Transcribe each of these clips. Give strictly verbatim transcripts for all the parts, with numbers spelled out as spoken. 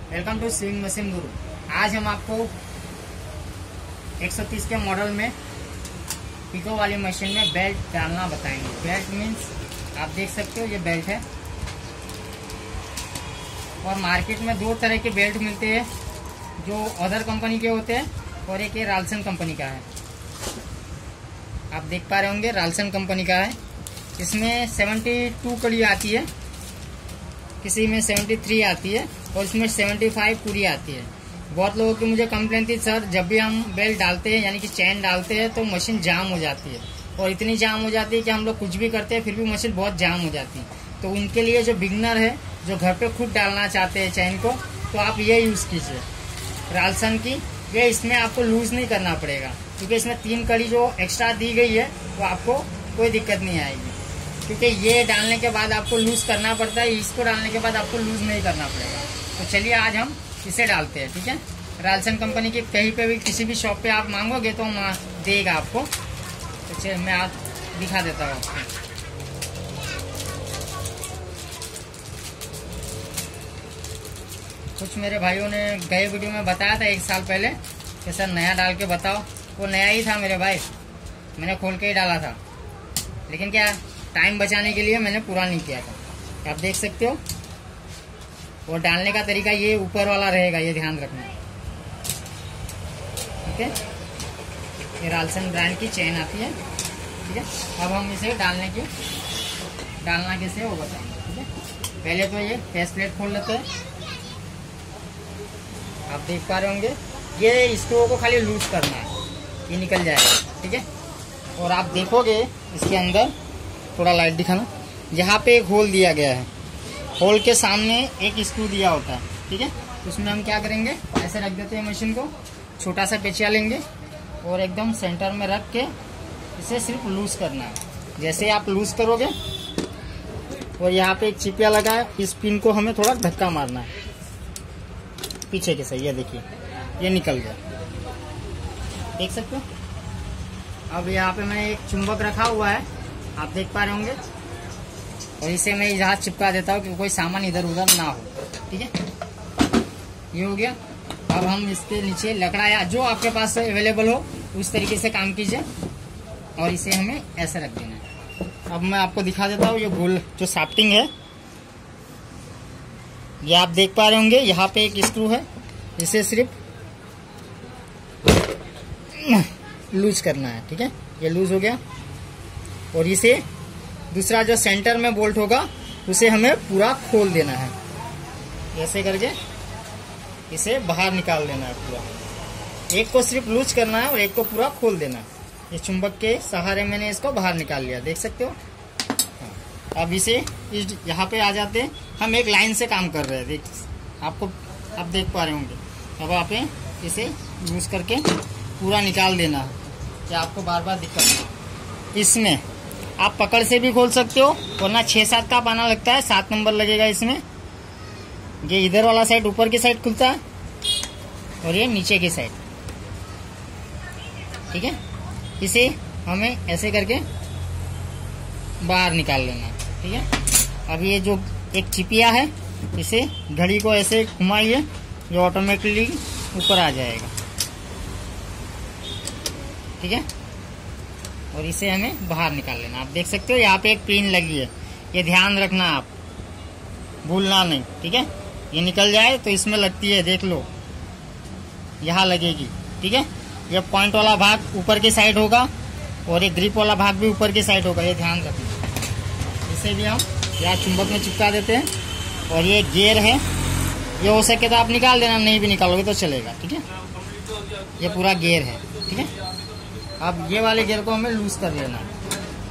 Welcome to swing machine गुरु। आज हम आपको एक सौ तीस के मॉडल में पिको वाली मशीन में बेल्ट डालना बताएंगे। बेल्ट मीन्स आप देख सकते हो ये बेल्ट है, और मार्केट में दो तरह के बेल्ट मिलते हैं, जो अदर कंपनी के होते हैं और एक ये राल्सन कंपनी का है। आप देख पा रहे होंगे राल्सन कंपनी का है। इसमें बहत्तर कड़ी आती है, किसी में तिहत्तर आती है और इसमें पचहत्तर पूरी आती है। बहुत लोगों की मुझे कंप्लेन थी, सर जब भी हम बेल्ट डालते हैं यानी कि चैन डालते हैं तो मशीन जाम हो जाती है, और इतनी जाम हो जाती है कि हम लोग कुछ भी करते हैं फिर भी मशीन बहुत जाम हो जाती है। तो उनके लिए जो बिगनर है, जो घर पे खुद डालना चाहते हैं चैन को, तो आप ये यूज कीजिए राल्सन की। ये इसमें आपको लूज नहीं करना पड़ेगा, क्योंकि इसमें तीन कड़ी जो एक्स्ट्रा दी गई है वो आपको कोई दिक्कत नहीं आएगी, क्योंकि ये डालने के बाद आपको लूज करना पड़ता है, इसको डालने के बाद आपको लूज नहीं करना पड़ेगा। तो चलिए आज हम इसे डालते हैं, ठीक है। राल्सन कंपनी की कहीं पे भी किसी भी शॉप पे आप मांगोगे तो देगा आपको। तो चलिए मैं आज दिखा देता हूँ आपको। कुछ मेरे भाइयों ने गए वीडियो में बताया था एक साल पहले कि सर नया डाल के बताओ। वो नया ही था मेरे भाई, मैंने खोल के ही डाला था, लेकिन क्या टाइम बचाने के लिए मैंने पूरा नहीं किया था। आप देख सकते हो, और डालने का तरीका ये ऊपर वाला रहेगा, ये ध्यान रखना, ठीक है। ये राल्सन ब्रांड की चेन आती है, ठीक है। अब हम इसे डालने की डालना कैसे है वो बताएंगे, ठीक है। पहले तो ये फेस प्लेट खोल लेते हैं। आप देख पा रहे होंगे ये स्क्रू को खाली लूज करना है, ये निकल जाएगा, ठीक है। और आप देखोगे इसके अंदर, थोड़ा लाइट दिखाना, यहाँ पे एक होल दिया गया है, होल के सामने एक स्क्रू दिया होता है, ठीक है। उसमें हम क्या करेंगे, ऐसे रख देते हैं मशीन को, छोटा सा पेचिया लेंगे और एकदम सेंटर में रख के इसे सिर्फ लूज करना है। जैसे आप लूज करोगे, और यहाँ पे एक चिपिया लगा है, इस पिन को हमें थोड़ा धक्का मारना है पीछे के सही, ये देखिए ये निकल गया, देख सकते हो। अब यहाँ पे मैं एक चुंबक रखा हुआ है, आप देख पा रहे होंगे, और इसे मैं यहाँ चिपका देता हूँ कि कोई सामान इधर उधर ना हो, ठीक है। ये हो गया। अब हम इसके नीचे लकड़ा या जो आपके पास अवेलेबल हो उस तरीके से काम कीजिए, और इसे हमें ऐसे रख देना है। अब मैं आपको दिखा देता हूँ, ये गोल जो शाफ्टिंग है, ये आप देख पा रहे होंगे, यहाँ पे एक स्क्रू है, इसे सिर्फ लूज करना है, ठीक है। ये लूज हो गया, और इसे दूसरा जो सेंटर में बोल्ट होगा उसे हमें पूरा खोल देना है, ऐसे करके इसे बाहर निकाल देना है पूरा। एक को सिर्फ लूज करना है और एक को पूरा खोल देना है। ये चुंबक के सहारे मैंने इसको बाहर निकाल लिया, देख सकते हो। अब इसे इस यहाँ पे आ जाते हैं, हम एक लाइन से काम कर रहे हैं, देख आपको आप देख पा रहे होंगे। अब आप इसे लूज करके पूरा निकाल देना है, क्या आपको बार बार दिक्कत नहीं। इसमें आप पकड़ से भी खोल सकते हो, वरना छः सात का पाना लगता है, सात नंबर लगेगा इसमें। ये इधर वाला साइड ऊपर की साइड खुलता है, और ये नीचे की साइड, ठीक है। इसे हमें ऐसे करके बाहर निकाल लेना है, ठीक है। अब ये जो एक चिपिया है, इसे घड़ी को ऐसे घुमाइए, जो ऑटोमेटिकली ऊपर आ जाएगा, ठीक है। और इसे हमें बाहर निकाल लेना। आप देख सकते हो यहाँ पे एक पिन लगी है, ये ध्यान रखना, आप भूलना नहीं, ठीक है। ये निकल जाए तो इसमें लगती है, देख लो यहाँ लगेगी, ठीक है। ये पॉइंट वाला भाग ऊपर की साइड होगा, और ये ग्रिप वाला भाग भी ऊपर की साइड होगा, ये ध्यान रखना। इसे भी हम यहाँ चुंबक में चिपका देते हैं। और ये गियर है, ये हो सके तो आप निकाल देना, नहीं भी निकालोगे तो चलेगा, ठीक है। ये पूरा गियर है, ठीक है। अब ये वाले गियर को हमें लूज कर लेना है।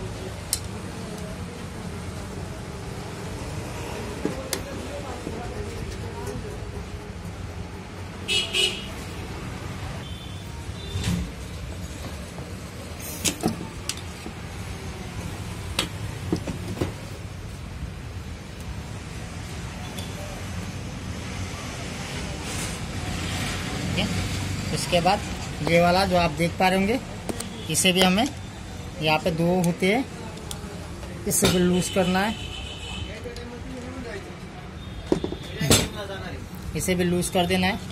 इसके बाद ये वाला जो आप देख पा रहे होंगे, इसे भी हमें यहाँ पे दो होते हैं, इसे भी लूज करना है। इसे भी लूज कर देना है।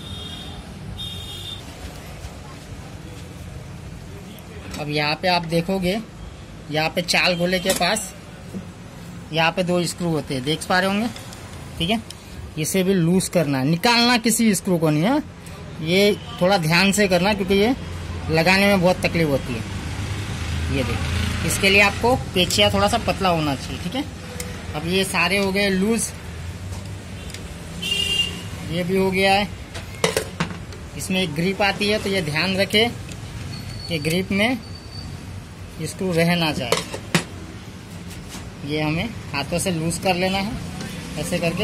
अब यहाँ पे आप देखोगे, यहाँ पे चाल गोले के पास यहाँ पे दो स्क्रू होते हैं, देख पा रहे होंगे, ठीक है। इसे भी लूज करना है, निकालना किसी स्क्रू को नहीं है, ये थोड़ा ध्यान से करना क्योंकि ये लगाने में बहुत तकलीफ होती है। ये देखिए, इसके लिए आपको पेचिया थोड़ा सा पतला होना चाहिए, ठीक है। अब ये सारे हो गए लूज, ये भी हो गया है। इसमें एक ग्रिप आती है, तो ये ध्यान रखे कि ग्रिप में स्क्रू रह ना जाए। ये हमें हाथों से लूज कर लेना है, ऐसे करके,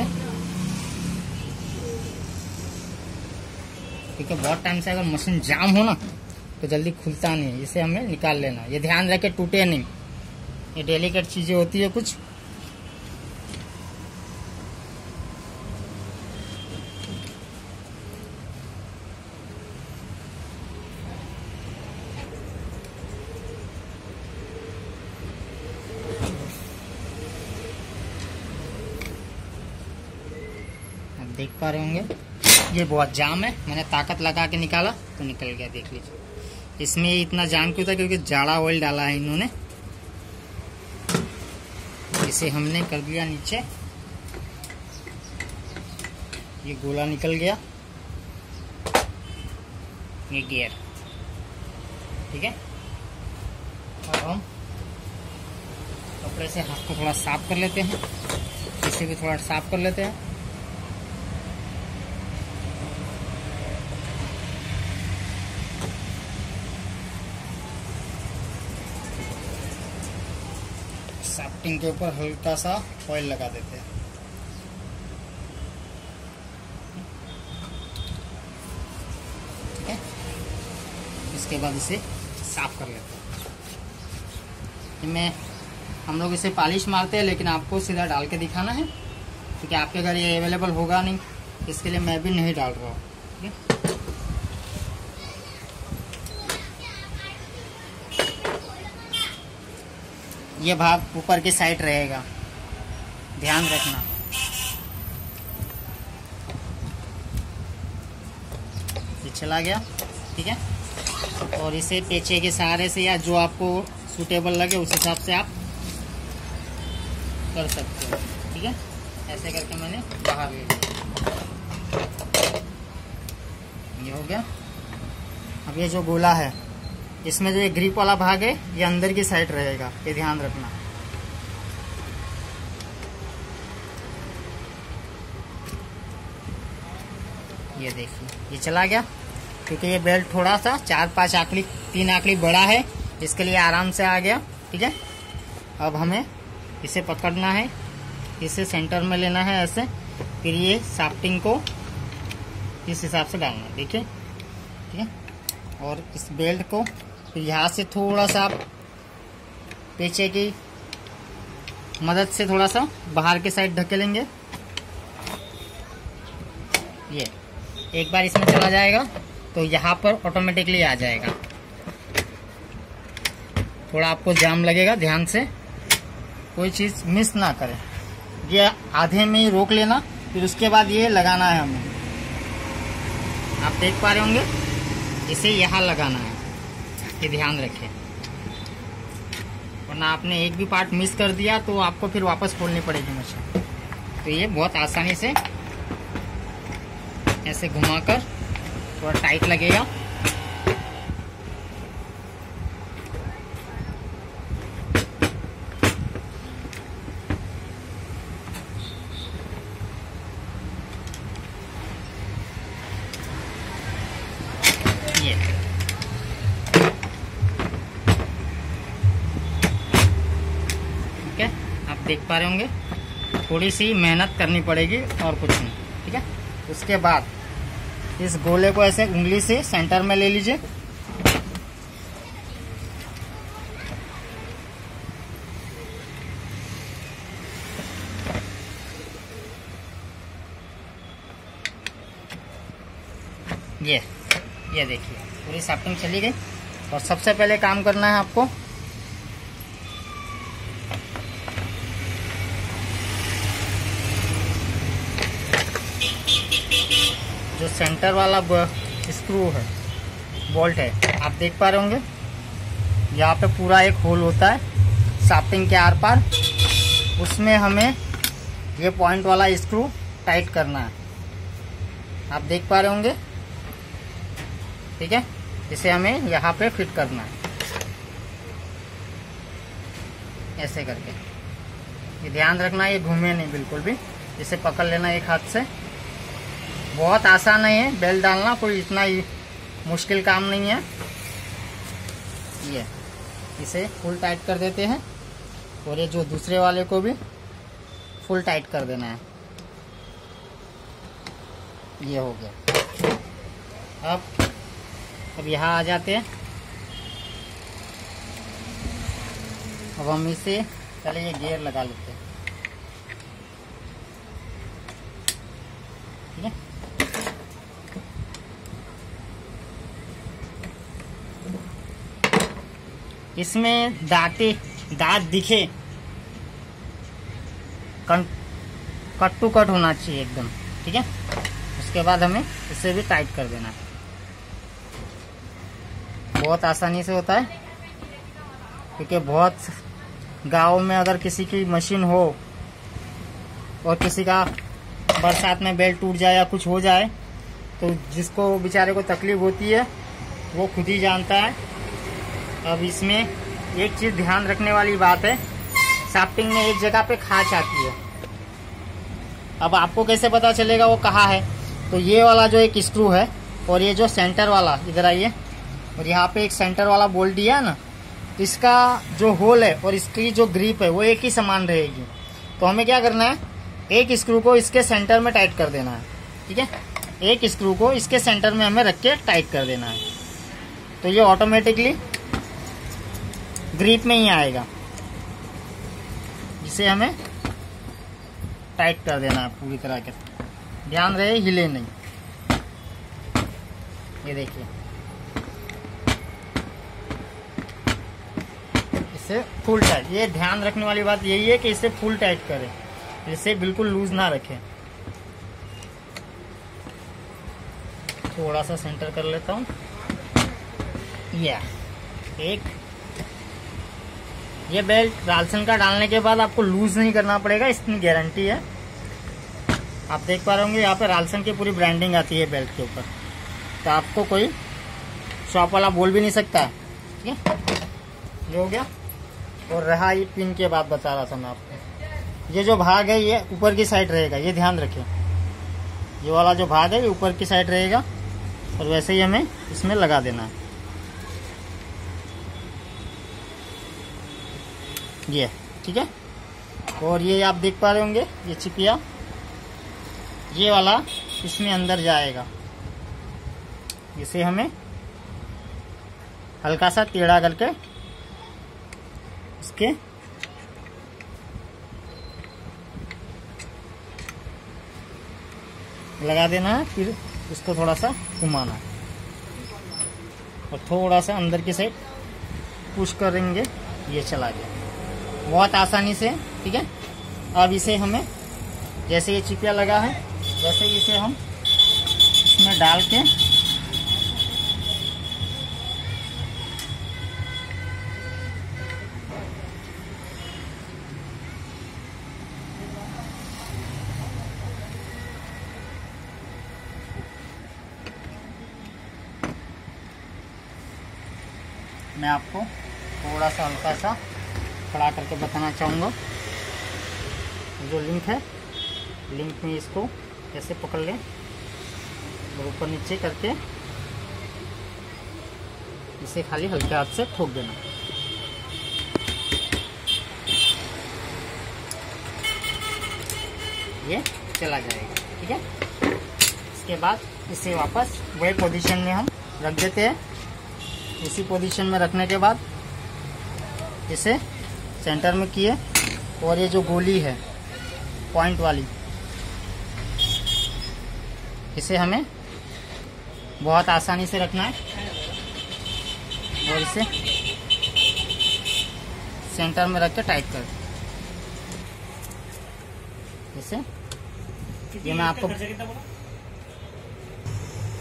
क्योंकि बहुत टाइम से अगर मशीन जाम हो ना तो जल्दी खुलता नहीं है। इसे हमें निकाल लेना है, ये ध्यान रखे टूटे नहीं। ये डेलिकेट चीजें होती है कुछ। देख पा रहे होंगे ये बहुत जाम है, मैंने ताकत लगा के निकाला तो निकल गया, देख लीजिए। इसमें इतना जाम क्यों था? क्योंकि जाड़ा ऑयल डाला है इन्होंने। इसे हमने कर दिया नीचे, ये गोला निकल गया, ये गियर, ठीक है। और हम कपड़े से हाथ को थोड़ा साफ कर लेते हैं, इसे भी थोड़ा साफ कर लेते हैं। शाफ्टिंग के ऊपर हल्का सा ऑयल लगा देते हैं, ठीक है। इसके बाद इसे साफ कर लेते हैं। मैं हम लोग इसे पॉलिश मारते हैं, लेकिन आपको सीधा डाल के दिखाना है क्योंकि आपके घर ये अवेलेबल होगा नहीं, इसके लिए मैं भी नहीं डाल रहा हूँ, ठीक है। ये भाग ऊपर की साइड रहेगा, ध्यान रखना। ये चला गया, ठीक है। और इसे पेचे के सहारे से या जो आपको सूटेबल लगे उस हिसाब से आप कर सकते हो, ठीक है। ऐसे करके मैंने बाहर ले लिया, ये हो गया। अब ये जो गोला है, इसमें जो ये ग्रिप वाला भाग है ये अंदर की साइड रहेगा, ये ध्यान रखना। ये देखिए, ये चला गया क्योंकि ये बेल्ट थोड़ा सा चार पांच आंकड़ी तीन आंकड़ी बड़ा है, इसके लिए आराम से आ गया, ठीक है। अब हमें इसे पकड़ना है, इसे सेंटर में लेना है ऐसे, फिर ये शाफ्टिंग को इस हिसाब से डालना है, देखिए, ठीक है। और इस बेल्ट को फिर यहाँ से थोड़ा सा पीछे की मदद से थोड़ा सा बाहर के साइड ढकेलेंगे। ये एक बार इसमें चला जाएगा तो यहाँ पर ऑटोमेटिकली आ जाएगा। थोड़ा आपको जाम लगेगा, ध्यान से कोई चीज मिस ना करें। ये आधे में ही रोक लेना, फिर उसके बाद ये लगाना है हमें। आप देख पा रहे होंगे, इसे यहाँ लगाना है, ये ध्यान रखें, वरना आपने एक भी पार्ट मिस कर दिया तो आपको फिर वापस खोलनी पड़ेगी मशीन। तो ये बहुत आसानी से ऐसे घुमाकर थोड़ा टाइट लगेगा। ये ठीक है, आप देख पा रहे होंगे, थोड़ी सी मेहनत करनी पड़ेगी और कुछ नहीं, ठीक है। उसके बाद इस गोले को ऐसे उंगली से सेंटर में ले लीजिए, ये ये देखिए पूरी शाफ्टिंग चली गई। और सबसे पहले काम करना है आपको, जो सेंटर वाला स्क्रू है, बोल्ट है, आप देख पा रहे होंगे यहाँ पे पूरा एक होल होता है शाफ्टिंग के आर पार, उसमें हमें ये पॉइंट वाला स्क्रू टाइट करना है। आप देख पा रहे होंगे, ठीक है। इसे हमें यहाँ पे फिट करना है ऐसे करके। ये ध्यान रखना ये घूमे नहीं बिल्कुल भी, इसे पकड़ लेना एक हाथ से। बहुत आसान है बेल्ट डालना, कोई इतना ही मुश्किल काम नहीं है। ये इसे फुल टाइट कर देते हैं और ये जो दूसरे वाले को भी फुल टाइट कर देना है। ये हो गया। अब अब यहाँ आ जाते हैं। अब हम इसे पहले ये गियर लगा लेते हैं, ठीक है। इसमें दांते दांत दिखे, कट टू कट होना चाहिए एकदम, ठीक है। उसके बाद हमें इसे भी टाइट कर देना है। बहुत आसानी से होता है, क्योंकि बहुत गाँव में अगर किसी की मशीन हो और किसी का बरसात में बेल्ट टूट जाए या कुछ हो जाए, तो जिसको बेचारे को तकलीफ होती है वो खुद ही जानता है। अब इसमें एक चीज ध्यान रखने वाली बात है, शाफ्टिंग में एक जगह पे खांच आती है। अब आपको कैसे पता चलेगा वो कहाँ है? तो ये वाला जो एक स्क्रू है और ये जो सेंटर वाला, इधर आइए, और यहाँ पे एक सेंटर वाला बोल्ट दिया है ना, इसका जो होल है और इसकी जो ग्रिप है वो एक ही समान रहेगी। तो हमें क्या करना है, एक स्क्रू को इसके सेंटर में टाइट कर देना है, ठीक है। एक स्क्रू को इसके सेंटर में हमें रख के टाइट कर देना है, तो ये ऑटोमेटिकली ग्रिप में ही आएगा। इसे हमें टाइट कर देना है पूरी तरह के, ध्यान रहे हिले नहीं। ये देखिए, इसे फुल टाइट। ये ध्यान रखने वाली बात यही है कि इसे फुल टाइट करें, इसे बिल्कुल लूज ना रखें। थोड़ा सा सेंटर कर लेता हूँ। या एक ये बेल्ट राल्सन का डालने के बाद आपको लूज नहीं करना पड़ेगा, इतनी गारंटी है। आप देख पा रहे होंगे यहाँ पे राल्सन की पूरी ब्रांडिंग आती है बेल्ट के ऊपर, तो आपको कोई शॉप वाला बोल भी नहीं सकता है, ठीक है। ये हो गया। और रहा ये पिन के बाद बता रहा था मैं आपको, ये जो भाग है ये ऊपर की साइड रहेगा, ये ध्यान रखें। ये वाला जो भाग है ये ऊपर की साइड रहेगा और वैसे ही हमें इसमें लगा देना है। ये ठीक है। और ये आप देख पा रहे होंगे ये चिपिया, ये वाला इसमें अंदर जाएगा। इसे हमें हल्का सा टेढ़ा करके इसके लगा देना है, फिर इसको थोड़ा सा घुमाना है और थोड़ा सा अंदर की साइड पुश करेंगे, ये चला गया बहुत आसानी से, ठीक है। अब इसे हमें जैसे ये चिपिया लगा है वैसे ही इसे हम इसमें डाल के मैं आपको थोड़ा सा हल्का सा खड़ा करके बताना चाहूँगा। जो लिंक है, लिंक में इसको ऐसे पकड़ लें और ऊपर नीचे करके इसे खाली हल्के हाथ से ठोक देना। ये चला जाएगा, ठीक है। इसके बाद इसे वापस वही पोजीशन में हम रख देते हैं। इसी पोजीशन में रखने के बाद इसे सेंटर में किए और ये जो गोली है पॉइंट वाली, इसे हमें बहुत आसानी से रखना है और इसे सेंटर में रख के टाइट कर। इसे ये मैं आपको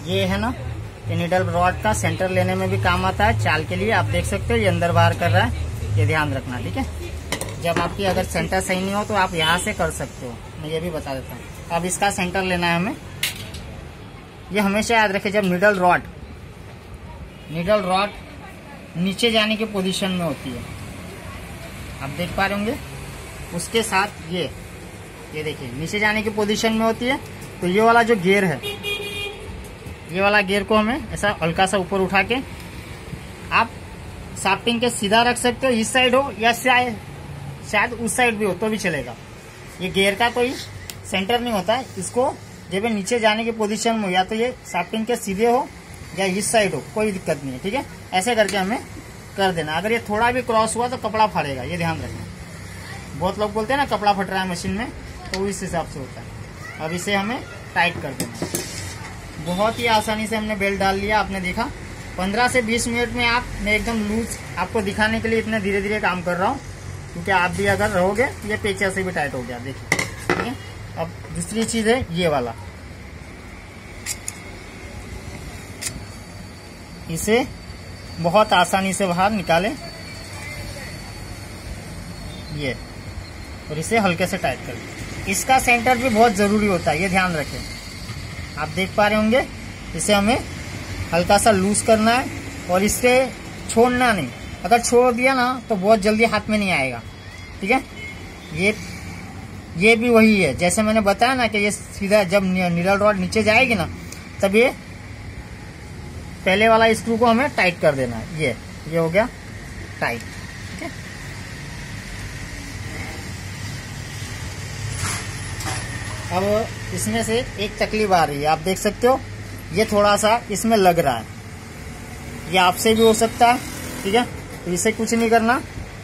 ये है ना, ये नीडल रॉड का सेंटर लेने में भी काम आता है, चाल के लिए। आप देख सकते हो ये अंदर बाहर कर रहा है, ये ध्यान रखना, ठीक है। जब आपकी अगर सेंटर सही नहीं हो तो आप यहाँ से कर सकते हो, मैं ये भी बता देता हूँ। अब इसका सेंटर लेना है हमें। ये हमेशा याद रखें, जब नीडल रॉड नीडल रॉड नीचे जाने की पोजीशन में होती है, आप देख पा रहे होंगे, उसके साथ ये ये देखिए नीचे जाने की पोजीशन में होती है, तो ये वाला जो गियर है, ये वाला गियर को हमें ऐसा हल्का सा ऊपर उठा के आप शाफ्टिंग के सीधा रख सकते हो, इस साइड हो या शायद शायद उस साइड भी हो तो भी चलेगा। ये गियर का कोई सेंटर नहीं होता है, इसको जब नीचे जाने की पोजीशन में हो, या तो ये शाफ्टिंग के सीधे हो या इस साइड हो, कोई दिक्कत नहीं है, ठीक है। ऐसे करके हमें कर देना। अगर ये थोड़ा भी क्रॉस हुआ तो कपड़ा फाड़ेगा, ये ध्यान रखना। बहुत लोग बोलते हैं ना कपड़ा फट रहा है मशीन में, तो इस हिसाब से होता है। अब इसे हमें टाइट कर देना। बहुत ही आसानी से हमने बेल्ट डाल लिया, आपने देखा। पंद्रह से बीस मिनट में आप, मैं एकदम लूज आपको दिखाने के लिए इतने धीरे धीरे काम कर रहा हूँ, क्योंकि आप भी अगर रहोगे ये पेचा से भी टाइट हो गया, देखिए, ठीक है। अब दूसरी चीज है ये वाला, इसे बहुत आसानी से बाहर निकाले ये, और इसे हल्के से टाइट कर। इसका सेंटर भी बहुत जरूरी होता है, ये ध्यान रखें। आप देख पा रहे होंगे, इसे हमें हल्का सा लूज करना है और इससे छोड़ना नहीं। अगर छोड़ दिया ना तो बहुत जल्दी हाथ में नहीं आएगा, ठीक है। ये ये भी वही है, जैसे मैंने बताया ना कि ये सीधा जब नीडल रॉड नीचे जाएगी ना, तब ये पहले वाला स्क्रू को हमें टाइट कर देना है। ये ये हो गया टाइट, ठीक है। अब इसमें से एक तकलीफ आ रही है, आप देख सकते हो, ये थोड़ा सा इसमें लग रहा है, ये आपसे भी हो सकता है, ठीक है। तो इसे कुछ नहीं करना,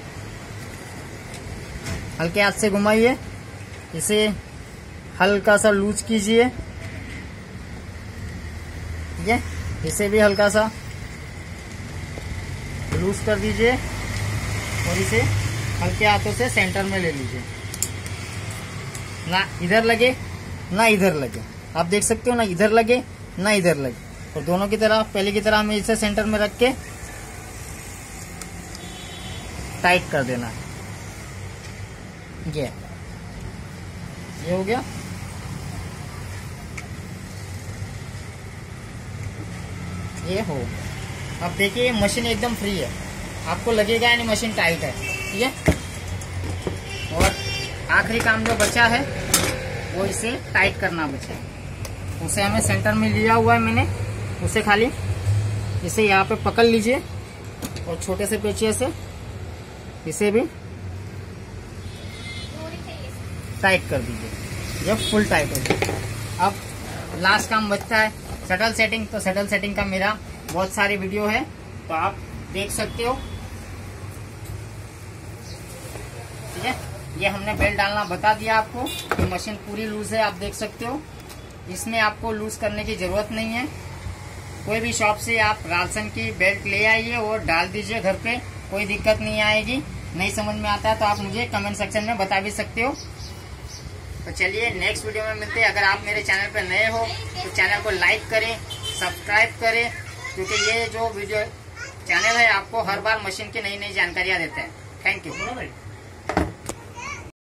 हल्के हाथ से घुमाइए, इसे हल्का सा लूज कीजिए, ठीक है। इसे भी हल्का सा लूज कर दीजिए और इसे हल्के हाथों से सेंटर में ले लीजिए, ना इधर लगे ना इधर लगे। आप देख सकते हो, ना इधर लगे ना इधर लगे, और दोनों की तरह पहले की तरह हमें इसे सेंटर में रख के टाइट कर देना है। ये ये हो गया। ये हो, अब देखिए मशीन एकदम फ्री है, आपको लगेगा यानी मशीन टाइट है, ठीक है। और आखिरी काम जो बचा है वो इसे टाइट करना बचा है। उसे हमें सेंटर में लिया हुआ है मैंने, उसे खाली इसे यहाँ पे पकड़ लीजिए और छोटे से पेचिए से इसे भी टाइट कर दीजिए, जब फुल टाइट हो जाए। अब लास्ट काम बचता है शटल सेटिंग। तो शटल सेटिंग का मेरा बहुत सारी वीडियो है, तो आप देख सकते हो, ठीक है। ये हमने बेल्ट डालना बता दिया आपको कि मशीन पूरी लूज है, आप देख सकते हो। इसमें आपको लूज करने की जरूरत नहीं है। कोई भी शॉप से आप राल्सन की बेल्ट ले आइए और डाल दीजिए घर पे, कोई दिक्कत नहीं आएगी। नहीं समझ में आता है तो आप मुझे कमेंट सेक्शन में बता भी सकते हो। तो चलिए नेक्स्ट वीडियो में मिलते हैं। अगर आप मेरे चैनल पर नए हो तो चैनल को लाइक करें, सब्सक्राइब करें, क्योंकि ये जो वीडियो चैनल है आपको हर बार मशीन की नई नई जानकारियाँ देते हैं। Thank you.